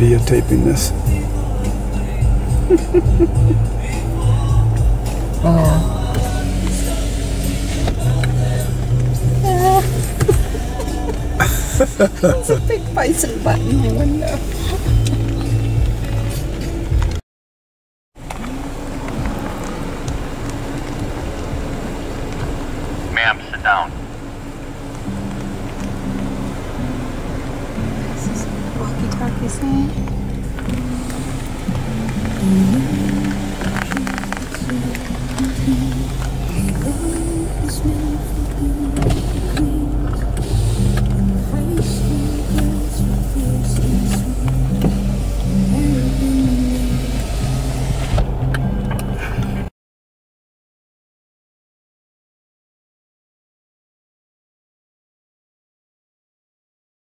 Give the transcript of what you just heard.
videotaping this. Oh. There's a big bison butt in my window. Ma'am, sit down. This is walkie-talkie saying.